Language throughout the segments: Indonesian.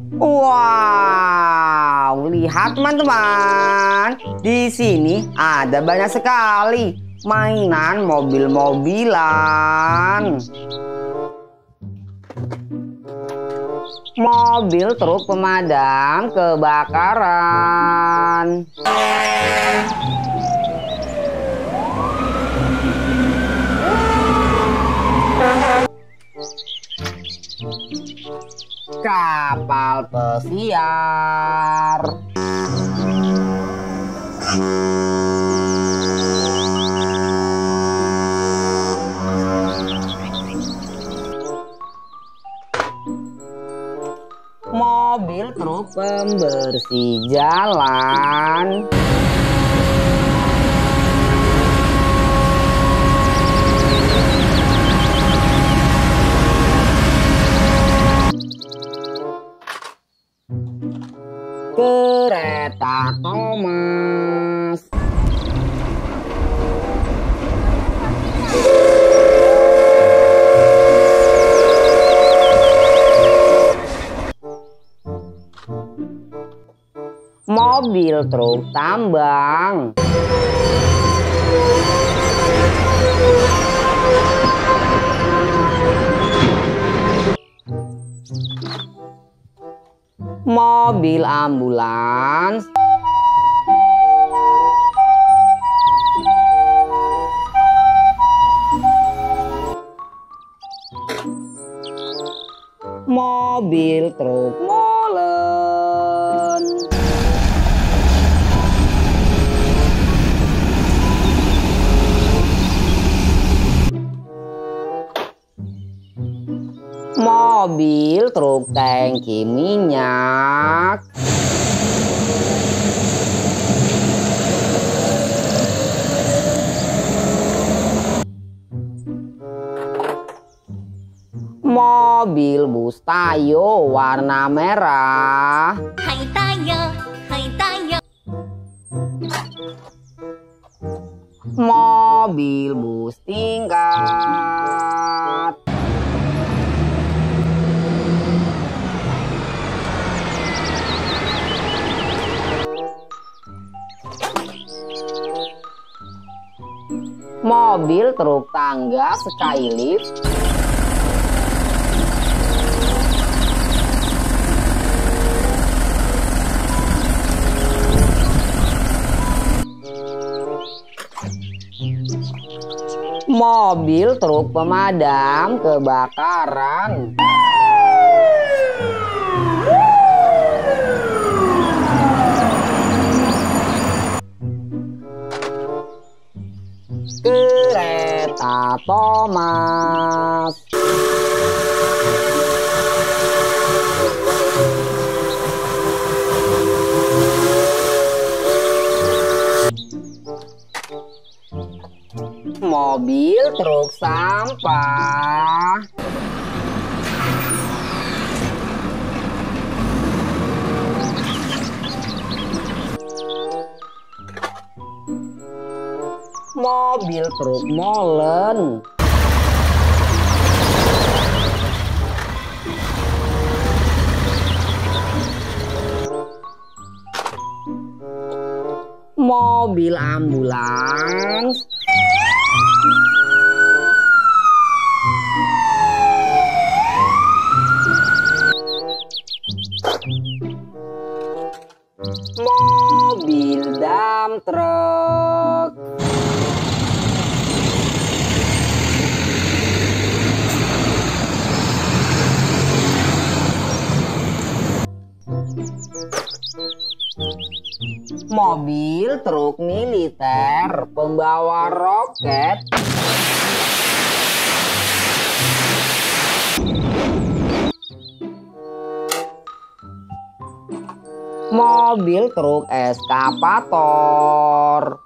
Wow, lihat teman-teman. Di sini ada banyak sekali mainan mobil-mobilan. Mobil truk pemadam kebakaran. Kapal pesiar. Mobil truk pembersih jalan. Kereta Thomas. Mobil truk tambang. Mobil ambulans. Mobil truk molen. Mobil truk tangki minyak. Mobil bus Tayo warna merah. Hai Tayo, hai Tayo. Mobil bus tingkat. Mobil truk tangga Skylift. Mobil truk pemadam kebakaran. Kereta Thomas. Mobil truk sampah. Mobil truk molen. Mobil ambulans. Mobil dump truck. Mobil truk militer pembawa roket. Mobil truk eskavator.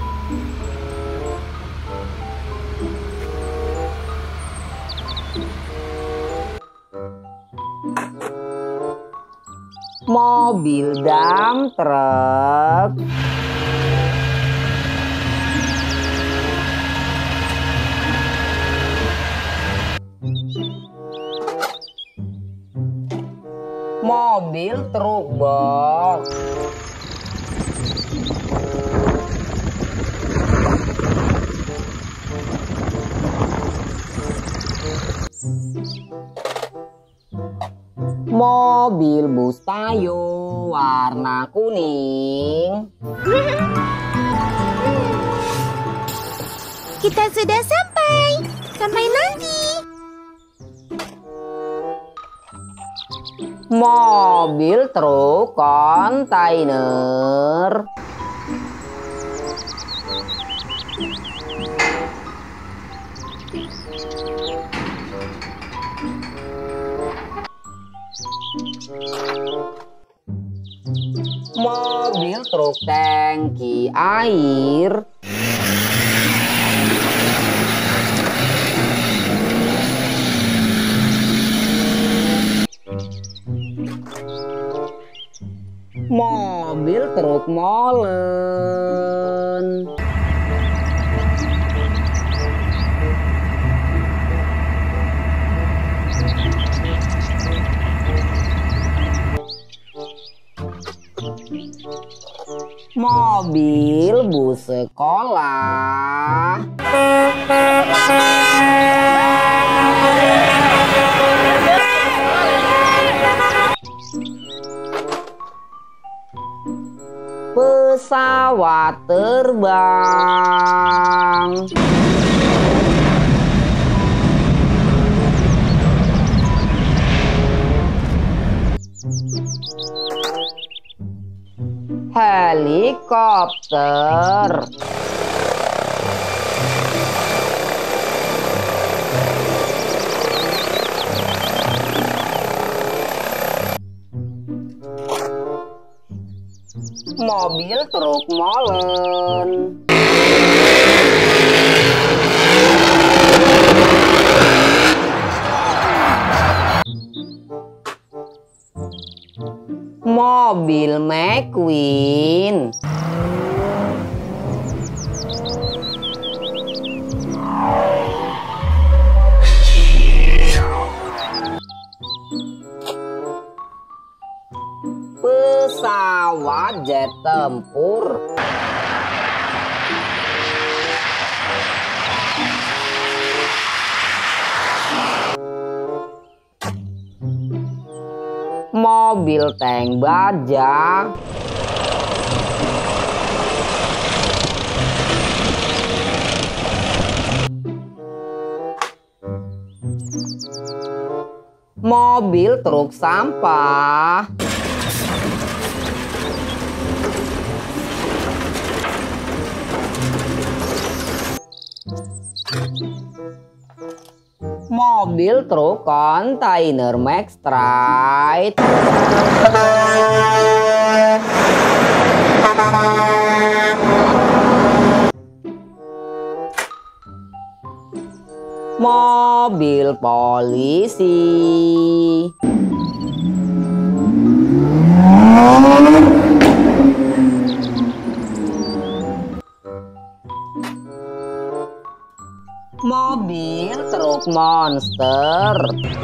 Mobil dump truck. Mobil truk box. Mobil bus Tayo warna kuning. Kita sudah sampai. Sampai nanti. Mobil truk kontainer. Mobil truk tangki air. Mobil truk molen. Mobil bus sekolah. Pesawat terbang. Helikopter. Mobil truk molen. Mobil McQueen. Pesawat jet tempur. Mobil tank baja. Mobil truk sampah. Mobil truk kontainer Max Stride. Mobil polisi. Mobil truk monster.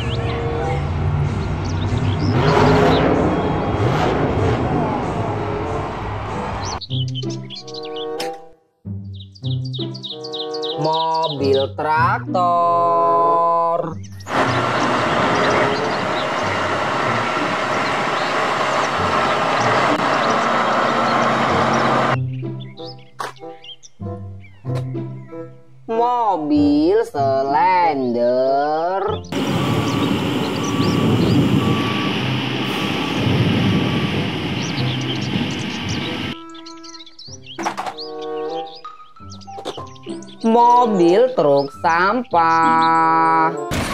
Mobil traktor. Mobil Slender. Mobil truk sampah.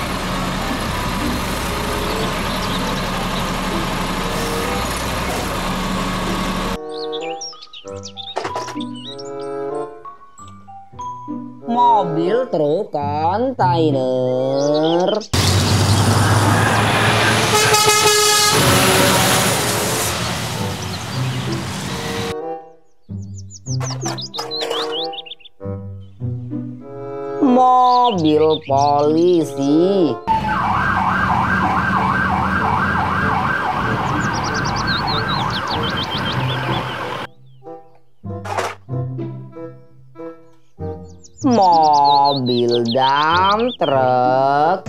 Mobil truk kontainer. Mobil polisi. mobil dump truck.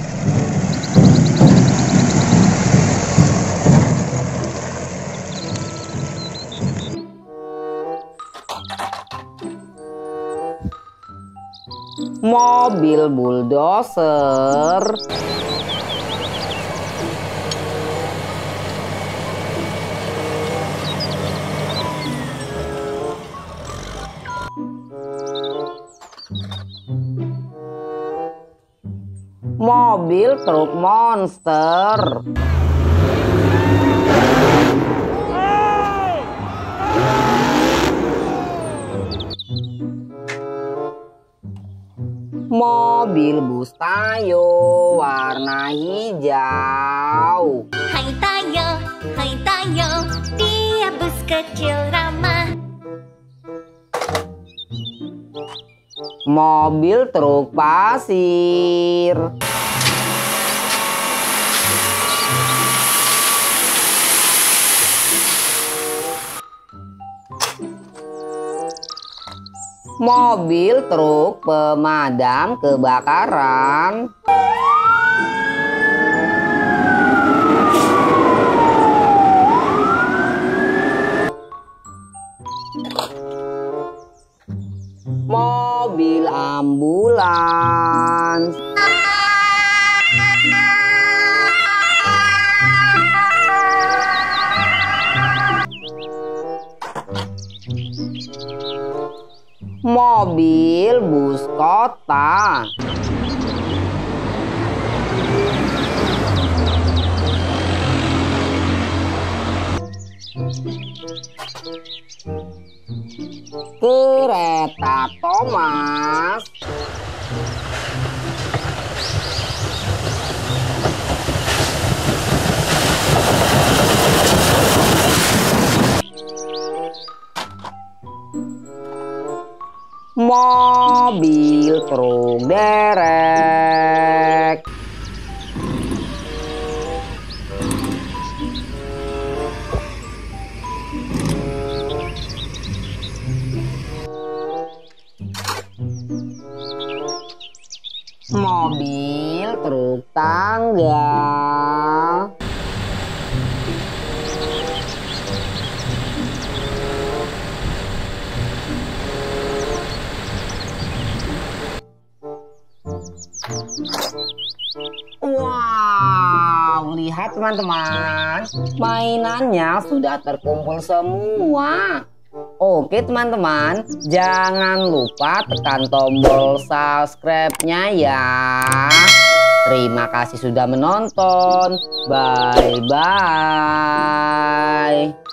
Mobil bulldozer. Mobil truk monster. Mobil bus Tayo warna hijau. Hai Tayo, dia bus kecil ramah. Mobil truk pasir. Mobil truk pemadam kebakaran. Mobil ambulans. Mobil bus kota. Kereta Thomas. Mobil truk derek. Mobil truk tangga. Wow, lihat teman-teman, mainannya sudah terkumpul semua. Oke teman-teman, jangan lupa tekan tombol subscribe-nya ya. Terima kasih sudah menonton. Bye-bye.